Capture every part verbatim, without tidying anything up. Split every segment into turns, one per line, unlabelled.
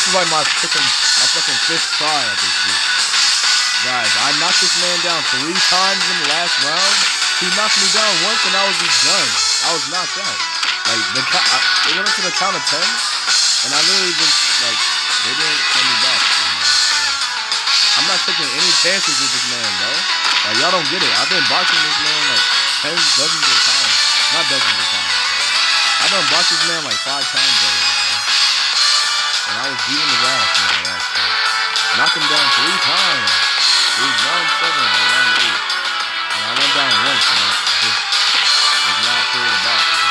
This is like my freaking, my fucking fifth try at this shit. Guys, I knocked this man down three times in the last round. He knocked me down once and I was just done. I was knocked out. Like, the count, I, it went up to the count of ten, and I literally just, like, they didn't let me back. You know? I'm not taking any chances with this man, bro. Like, y'all don't get it. I've been boxing this man, like, tens, dozens of times. Not dozens of times, bro. I've done boxed this man, like, five times already, bro. And I was beating his ass in my last fight. Knocked him down three times. It was round seven or round eight. And I went down once, and I just was not clear to box again.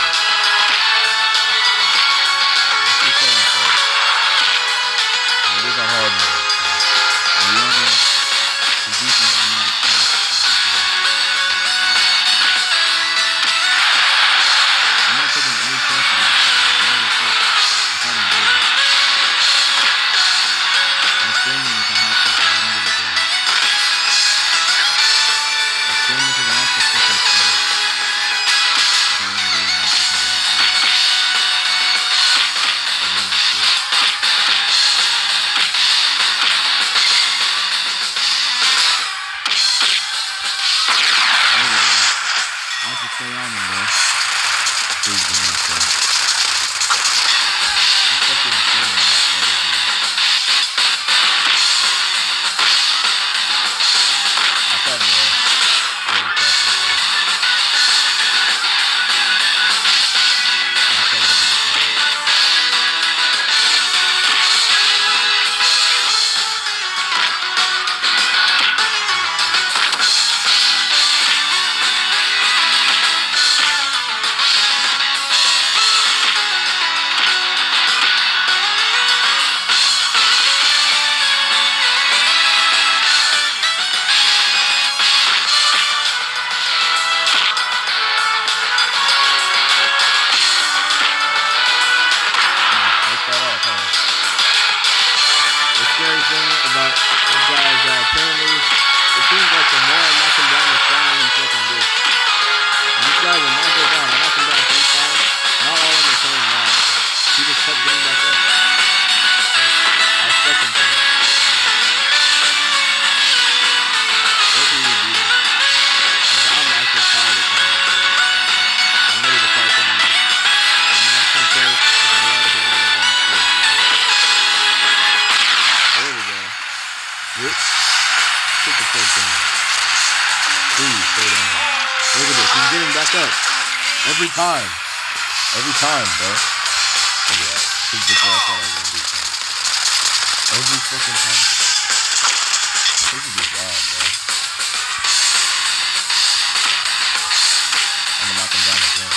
It's so unfair. And it is a hard one. And the other, the defense is not tough. I'm not taking any chances with this. I'm not tough. I'm trying to do it. I'm screaming if I have to, but I don't give a damn. I'm screaming because I have to fucking play. If I want to really want to play. Stay on him, bro. Please do not stay. It's fucking insane on that photo, dude. I thought it was really tough, bro. I thought it was a good fight. Every time. Every time, bro. Yeah. His bitch ass thought I was gonna do something. Every fucking time. This is just wild, bro. I'm gonna knock him down again.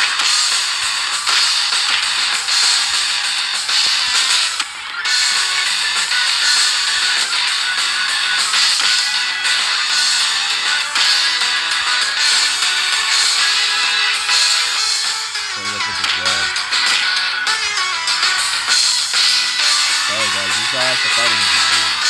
That's the fighting dude.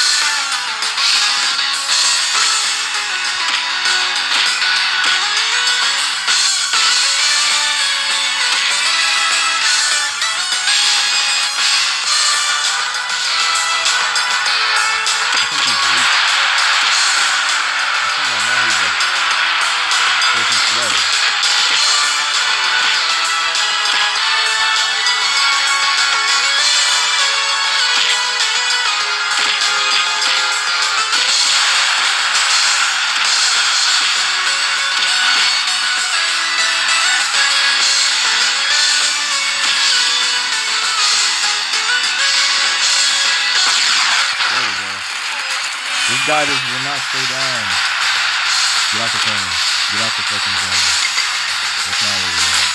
This guy just will not stay down. Get out the corner. Get out the fucking corner. That's not what we want.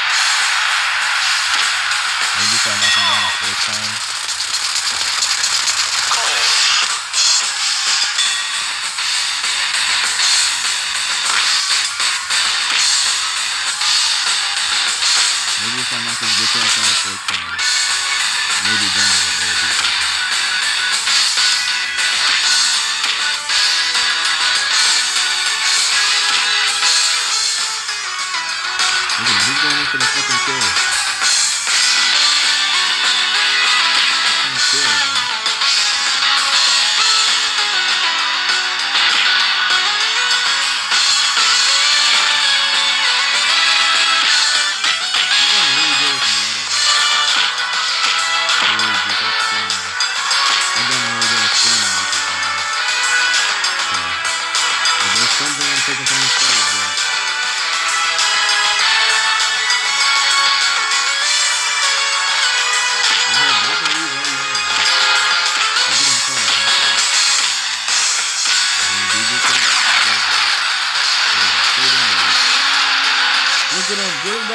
Maybe if I knock him down a fourth time. Maybe if I knock his bitch ass out a fourth time. Maybe then it will do something. He's going into the fucking kill. He's gonna kill.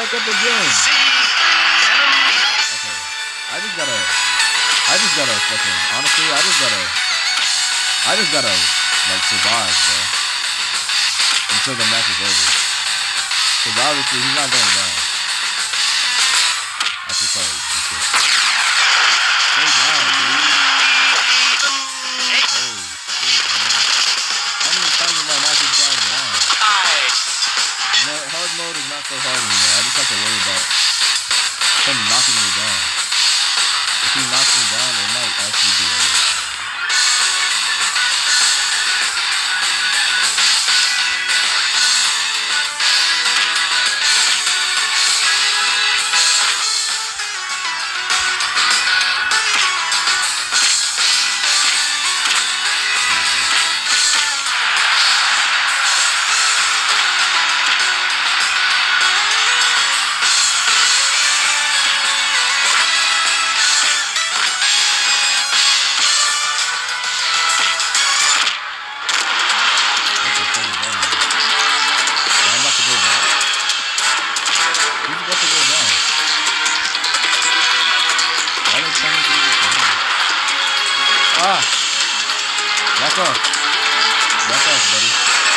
back up again. Okay. I just gotta, I just gotta fucking, honestly, I just gotta, I just gotta, like, survive, bro. Until the match is over. Because obviously, he's not going down. I should probably be good. Stay down, dude. Holy shit, man. How many times have I knocked this guy down? No, hard mode is not so hard anymore. I just have to worry about him knocking me down. If he knocks me down, it might actually be over. Ah! Back off. Back off, buddy.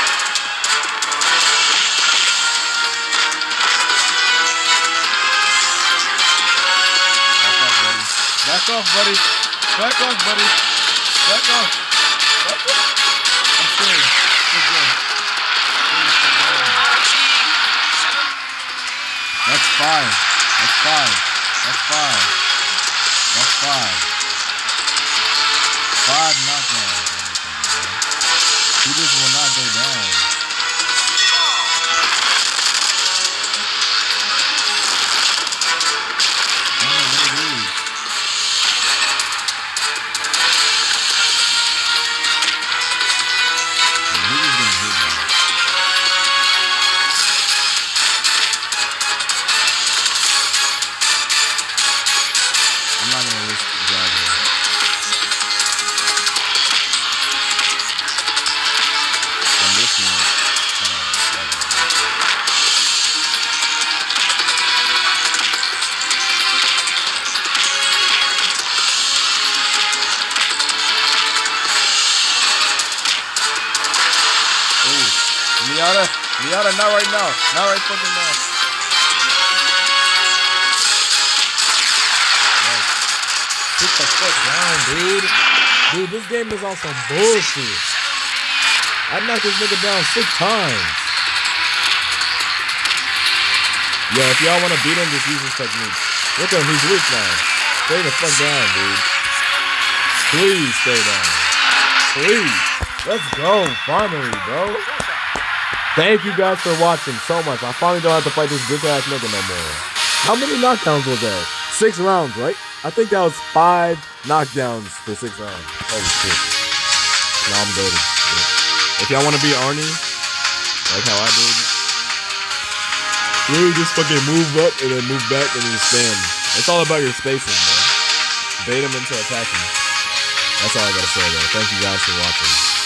Back off, buddy. Back off, buddy. Back off, buddy. Back off. Back off. I'm scared. Good game. That's fine. That's fine. That's fine. That's fine. Five knockdowns. He just will not go down. I don't know what it is. He was getting hit now. I'm not gonna risk driving. Miata, Miata, not right now. Not right fucking now. Nice.
Sit the fuck down, dude. Dude, this game is on some bullshit. I knocked this nigga down six times. Yo, if y'all want to beat him, just use this technique. Look at him, he's weak now. Stay the fuck down, dude. Please stay down. Please. Let's go, finally, bro. Thank you guys for watching so much. I finally don't have to fight this bitch ass nigga no more. How many knockdowns was that? Six rounds, right? I think that was five knockdowns for six rounds. Holy shit. Now I'm goated. If y'all want to be Arnie, like how I did, really just fucking move up and then move back and then just spam. It's all about your spacing, man. Bait him into attacking. That's all I gotta say though. Thank you guys for watching.